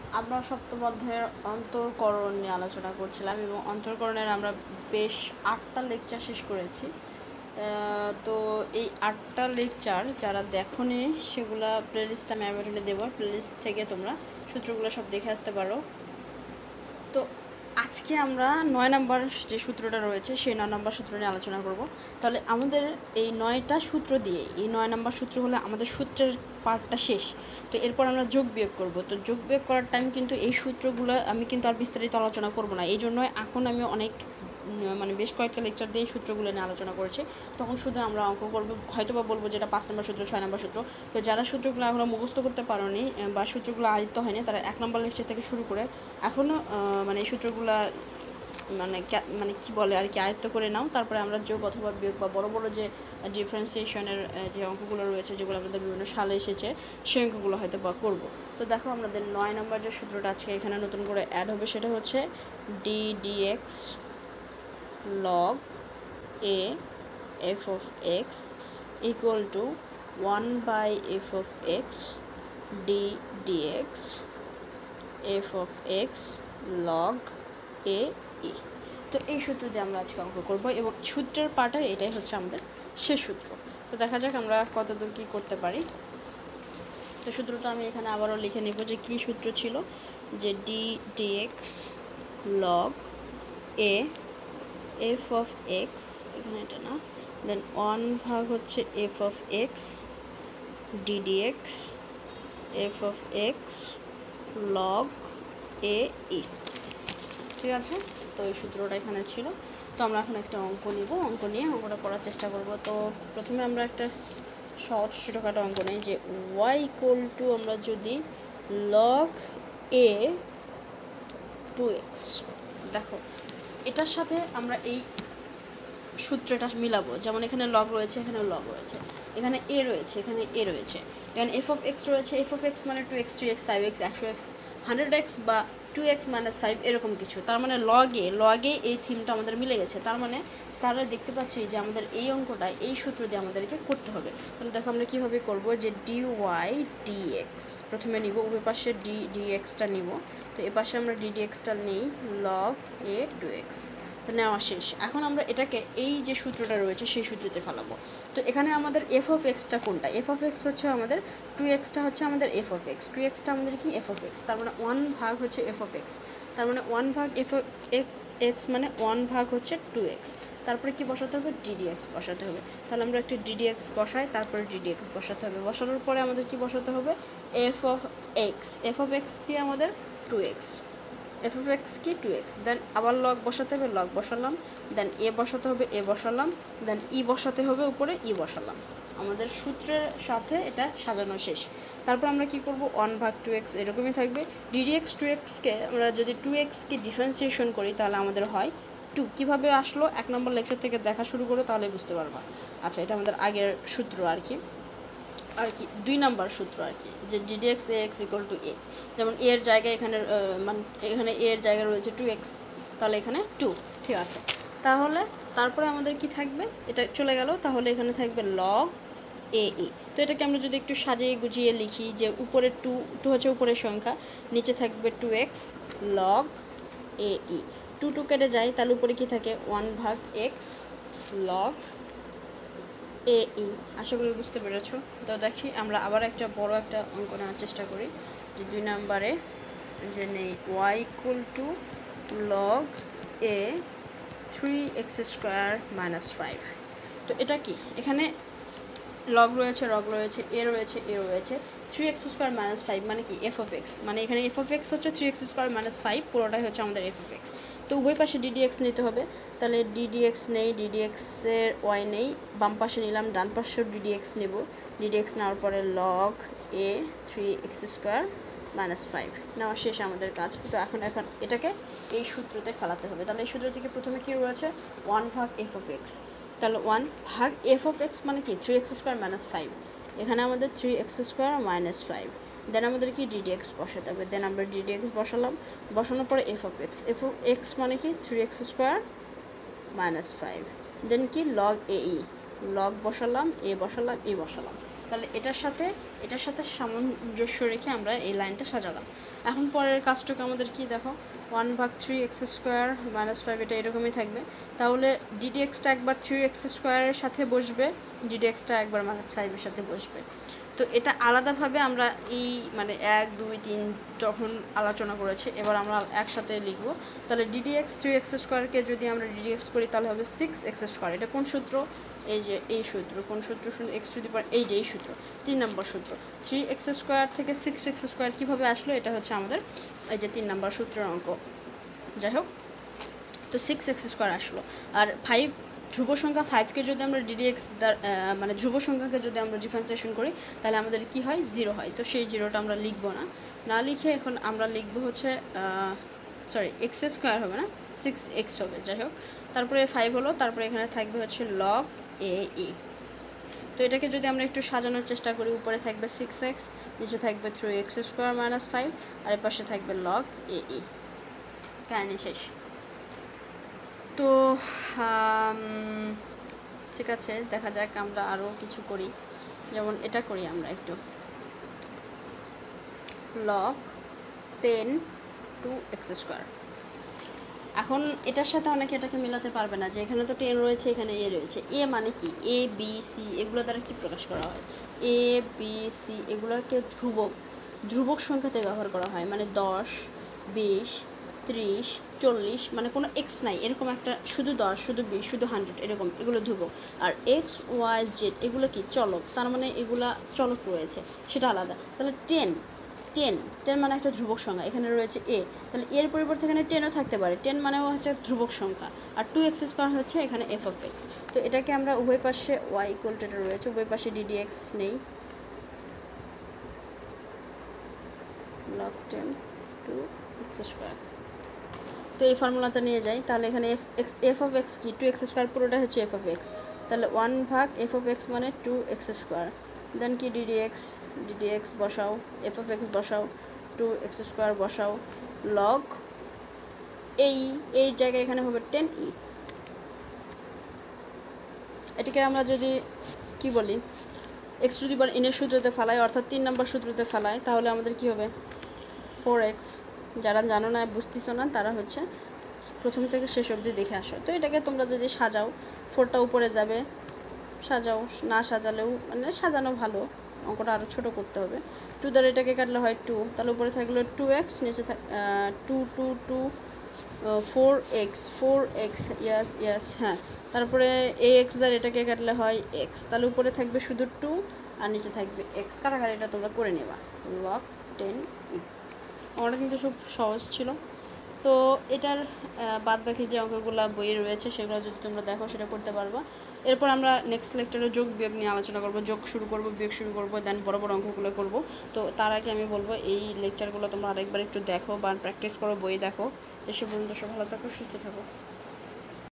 আমরা সপ্তম অধ্যায়ের অন্তরকরণ নিয়ে আলোচনা করছিলাম এবং অন্তরকরণের আমরা বেশ 8টা লেকচার শেষ করেছি। তো এই 8টা লেকচার যারা দেখোনি সেগুলা প্লেলিস্ট আমি অ্যামাজনে দেবো, প্লেলিস্ট থেকে তোমরা সূত্রগুলো সব দেখে আসতে পারো। তো আজকে আমরা 9 নম্বর যে সূত্রটা রয়েছে সেই 9 নম্বর সূত্র নিয়ে আলোচনা করব। তাহলে আমাদের এই 9টা সূত্র দিয়ে, এই 9 নম্বর সূত্র হলে আমাদের সূত্রের পার্টটা শেষ। তো এরপর আমরা যোগ বিয়োগ করব। তো যোগ বিয়োগ করার টাইম কিন্তু এই সূত্রগুলো আমি কিন্তু আর বিস্তারিত আলোচনা করব না, এই জন্য এখন আমি অনেক বেশ কয়েকটা লেকচার দিয়ে সূত্রগুলো নিয়ে আলোচনা করেছি। তখন শুধু আমরা অঙ্ক করবো, হয়তো বা বলবো যেটা 5 নম্বর সূত্র, 6 নম্বর সূত্র। তো যারা সূত্রগুলো এখনও মুখস্থ করতে পারোনি বা সূত্রগুলো আয়ত্ত হয়নি, তারা 1 নম্বর লেকচার থেকে শুরু করে এখনও এই সূত্রগুলো কি বলে আর কি আয়ত্ত করে নাও। তারপরে আমরা যোগ অথবা বিয়োগ বা বড় বড় যে ডিফারেন্সিয়েশনের যে অঙ্কগুলো রয়েছে, যেগুলো আমাদের বিভিন্ন সালে এসেছে, সেই অঙ্কগুলো হয়তো বা করবো। তো দেখো আমাদের 9 নম্বর যে সূত্রটা আজকে এখানে নতুন করে অ্যাড হবে সেটা হচ্ছে dx log a f of x equal to 1 by f of x d dx f of x log a e। তো এই সূত্র দিয়ে আমরা আজকে অঙ্ক করব এবং সূত্রের পার্টের এটাই হচ্ছে আমাদের শেষ সূত্র। তো দেখা যাক আমরা কতদূর কী করতে পারি। তো সূত্রটা আমি এখানে আবারও লিখে নেব যে কী সূত্র ছিল, যে d dx log a f of x, এখানে এটা না, দেন 1 ভাগ হচ্ছে f of x d dx f of x log a e. ঠিক আছে, তো এই সূত্রটা এখানে ছিল। তো আমরা এখন একটা অঙ্ক নিব, অঙ্ক নিয়ে অঙ্কটা করার চেষ্টা করব। তো প্রথমে আমরা একটা সহজ ছোটোখাটো অঙ্ক নেই, যে ওয়াই ইকুয়াল টু আমরা যদি লগ এ 2x, দেখো এটার সাথে আমরা এই সূত্রটা মিলাবো। যেমন এখানে লগ রয়েছে, এখানে লগ রয়েছে, এখানে এ রয়েছে, এখানে এ রয়েছে, এখানে এফ অফ এক্স রয়েছে। এফ অফ এক্স মানে 2x 3x 5x 100x 100x বা 2x - 5 এরকম কিছু। তার মানে লগে এই থিমটা আমাদের মিলে গেছে। তার মানে তারা দেখতে পাচ্ছি যে আমাদের এই অঙ্কটা এই সূত্র দিয়ে আমাদেরকে করতে হবে। তাহলে দেখো আমরা কীভাবে করব, যে dy dx প্রথমে নিব, উভয় পাশে dxটা নিব। তো এ পাশে আমরা ddxটা নিই, log a 2x নেওয়া শেষ। এখন আমরা এটাকে এই যে সূত্রটা রয়েছে সেই সূত্রতে ফেলাবো। তো এখানে আমাদের এফ অফ এক্সটা কোনটা? এফ অফ এক্স হচ্ছে আমাদের 2xটা হচ্ছে আমাদের এফ অফ এক্স, 2xটা আমাদের কি এফ অফ এক্স। তার মানে 1 ভাগ হচ্ছে এফ অফ এক্স, তার মানে 1 ভাগ এফ অফ এক্স মানে 1 ভাগ হচ্ছে 2x। তারপরে কি বসাতে হবে? ddx বসাতে হবে। তাহলে আমরা একটা ddx বসাই, তারপরে ddx বসাতে হবে। বসানোর পরে আমাদের কি বসাতে হবে? F of x, f of x কি আমাদের 2x, এফ অফ এক্স কি 2x। দেন আবার লগ বসাতে হবে, লগ বসালাম, দেন এ বসাতে হবে, এ বসালাম, দেন ই বসাতে হবে, উপরে ই বসালাম। আমাদের সূত্রের সাথে এটা সাজানো শেষ। তারপর আমরা কি করব? 1 ভাগ 2x এরকমই থাকবে। ddx 2xকে আমরা যদি 2xকে ডিফারেন্সিয়েশন করি তাহলে আমাদের হয় 2। কীভাবে আসলো 1 নম্বর লেকচার থেকে দেখা শুরু করো, তাহলে বুঝতে পারবা। আচ্ছা, এটা আমাদের আগের সূত্র আর কি 2 নম্বর সূত্র আর কি, যে ddx ax equal to a। যেমন এর জায়গায় এখানে এখানে এর জায়গায় রয়েছে 2x, তাহলে এখানে 2। ঠিক আছে, তাহলে তারপরে আমাদের কি থাকবে? এটা চলে গেল, তাহলে এখানে থাকবে log a e। তো এটাকে আমরা যদি একটু সাজিয়ে গুছিয়ে লিখি, যে উপরে 2 হচ্ছে উপরের সংখ্যা, নিচে থাকবে 2x log a e। 2 কেটে যায়, তাহলে উপরে কি থাকে? 1 ভাগ x log এ ই। আশা করি বুঝতে পেরেছো। তো দেখি আমরা আবার একটা বড় একটা অঙ্ক নেওয়ার চেষ্টা করি, যে 2 নম্বরে যে নেই y equal to log a 3x² - 5। তো এটা কি? এখানে লগ রয়েছে, রগ রয়েছে, এ রয়েছে, এ রয়েছে, 3x² - 5 মানে কি? F of x. মানে এখানে এফ অফ এক্স হচ্ছে 3x² - 5, পুরোটাই হচ্ছে আমাদের এফ অফ এক্স। তো উভয় পাশে ddx নিতে হবে, তাহলে ddx নেই, ddxের y নেই, বাম পাশে নিলাম, ডান পাশেও ddx নেব। ddx নেওয়ার পরে log a 3x² - 5 নেওয়া শেষ আমাদের কাজ। তো এখন এটাকে এই সূত্রতে ফেলাতে হবে। তাহলে এই সূত্র থেকে প্রথমে কী রয়েছে? 1 ভাগ এফ অফ এক্স। তাহলে 1 ভাগ এফ অফ এক্স মানে কি? 3x² - 5। এখানে আমাদের 3x² - 5। দেন আমাদের কি ddx বসাতে হবে। দেন আমরা ddx বসালাম, বসানোর পরে এফ অফ এক্স মানে কি? 3x² - 5। দেন কি? লগ এ ই, লগ বসালাম, এ বসালাম, ই বসালাম। তাহলে এটার সাথে এটার সাথে সামঞ্জস্য রেখে আমরা এই লাইনটা সাজালাম। এখন পরের কাজটুকু আমাদের কি দেখো, 1/3x² -5 এটা এরকমই থাকবে। তাহলে ddxটা একবার 3x² সাথে বসবে, ddxটা একবার -5 সাথে বসবে। তো এটা আলাদাভাবে আমরা এই মানে 1 2 3 যখন আলোচনা করেছি, এবার আমরা একসাথে লিখব। তাহলে ddx 3x² যদি আমরা ddx করি তাহলে হবে 6x²। এটা কোন সূত্র? এই যে এই সূত্র। কোন সূত্র? এই যে এই সূত্র, 3 নম্বর সূত্র। 3x² থেকে 6x² কীভাবে আসলো? এটা হচ্ছে আমাদের এই যে 3 নম্বর সূত্রের অঙ্ক। যাই হোক, তো 6x² আসলো। আর 5 ধ্রুব সংখ্যা 5কে যদি আমরা ddx মানে ধ্রুব সংখ্যাকে যদি আমরা ডিফারেন্সিয়েশন করি তাহলে আমাদের কি হয়? 0 হয়। তো সেই 0টা আমরা লিখব না লিখে এখন আমরা লিখব হচ্ছে x² হবে না, 6x হবে। যাই হোক, তারপরে 5 হলো, তারপরে এখানে থাকবে হচ্ছে log AE। তো এটাকে যদি আমরা একটু সাজানোর চেষ্টা করি, উপরে থাকবে 6x, নিচে থাকবে 3x² -5, আর এর পাশে থাকবে log AE। কাহিনী শেষ। তো ঠিক আছে, দেখা যাক আমরা আরও কিছু করি। যেমন এটা করি আমরা একটু, log 10 2x²। এখন এটার সাথে অনেকে এটাকে মেলাতে পারবে না যে এখানে তো 10 রয়েছে, এখানে a রয়েছে। a মানে কি? a b c এগুলো দ্বারা কি প্রকাশ করা হয়? a b c এগুলোকে ধ্রুবক সংখ্যাতে ব্যবহার করা হয়। মানে 10 20 30 40, মানে কোনো এক্স নাই, এরকম একটা শুধু 10 শুধু 20 শুধু 100 এরকম, এগুলো ধ্রুবক। আর এক্স ওয়াই জেড এগুলো কি? চলক, তার মানে এগুলা চলক রয়েছে, সেটা আলাদা। তাহলে 10 মানে একটা ধ্রুবক সংখ্যা, এখানে রয়েছে a, তাহলে এর পরিবর্তে এখানে 10ও থাকতে পারে। 10 মানেও হচ্ছে ধ্রুবক সংখ্যা। আর 2x² হচ্ছে এখানে f(x). তো এটাকে আমরা উভয় পাশে y = এটা রয়েছে, উভয় পাশে ddx নেই, log 10 2x²। তো এই ফর্মুলাটা নিয়ে যাই, তাহলে এখানে f(x) কি? 2x² পুরোটা হচ্ছে f(x). তাহলে 1/f(x) মানে 2x²। দেন কি? ddx বসাও, f(x) বসাও, 2x² বসাও, log এই জায়গায় এখানে হবে 10e। এটাকে আমরা যদি কি বলি, x⁴n এর সূত্রতে ফেলাই, অর্থাৎ 3 নম্বর সূত্রতে ফেলাই, তাহলে আমাদের কি হবে? 4x। যারা জানো না, বুঝতেছো না, তারা হচ্ছে প্রথম থেকে শেষ অবধি দেখে আসো। তো এটাকে তোমরা যদি সাজাও, 4টা উপরে যাবে, সাজাও, না সাজালেও মানে সাজানো ভালো, অঙ্কটা আরও ছোটো করতে হবে। 2 দ্বারা এটাকে কাটলে হয় 2, তাহলে উপরে থাকলো 2x, নিচে 2 4x ইয়াস হ্যাঁ। তারপরে ax দ্বারা এটাকে কাটলে হয় x, তাহলে উপরে থাকবে শুধু 2 আর নিচে থাকবে x। কাটাকাটি এটা তোমরা করে নেবা। log 10e। অঙ্কটা কিন্তু খুব সহজ ছিল। তো এটার বাদ বাকি যে অঙ্কগুলো বইয়ে রয়েছে সেগুলো যদি তোমরা দেখো সেটা করতে পারবা। এরপর আমরা নেক্সট লেকচারে যোগ বিয়োগ নিয়ে আলোচনা করব, যোগ শুরু করব, বিয়োগ শুরু করব, দেন বড় বড় অঙ্কগুলো করব। তো তার আগে আমি বলবো এই লেকচারগুলো তোমরা আরেকবার একটু দেখো বা প্র্যাকটিস করো, বই দেখো। সে পর্যন্ত সব ভালো থাকো, সুস্থ থাকো।